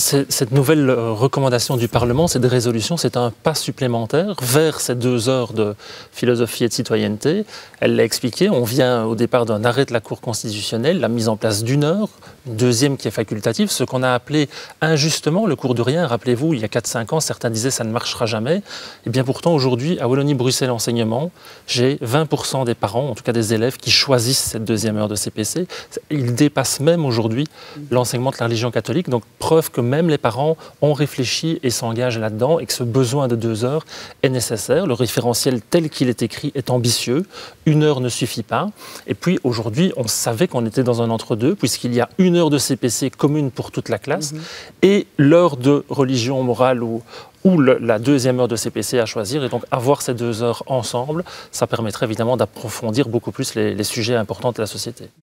Cette nouvelle recommandation du Parlement, cette résolution, c'est un pas supplémentaire vers ces 2 heures de philosophie et de citoyenneté. Elle l'a expliqué, on vient au départ d'un arrêt de la Cour constitutionnelle, la mise en place d'1 heure, une deuxième qui est facultative, ce qu'on a appelé injustement le cours de rien. Rappelez-vous, il y a 4-5 ans, certains disaient ça ne marchera jamais. Et bien pourtant, aujourd'hui, à Wallonie-Bruxelles Enseignement, j'ai 20% des parents, en tout cas des élèves, qui choisissent cette 2e heure de CPC. Ils dépassent même aujourd'hui l'enseignement de la religion catholique, donc preuve que même les parents ont réfléchi et s'engagent là-dedans et que ce besoin de 2 heures est nécessaire. Le référentiel tel qu'il est écrit est ambitieux. 1 heure ne suffit pas. Et puis aujourd'hui, on savait qu'on était dans un entre-deux puisqu'il y a 1 heure de CPC commune pour toute la classe et l'heure de religion morale ou la 2e heure de CPC à choisir. Et donc avoir ces 2 heures ensemble, ça permettrait évidemment d'approfondir beaucoup plus les sujets importants de la société.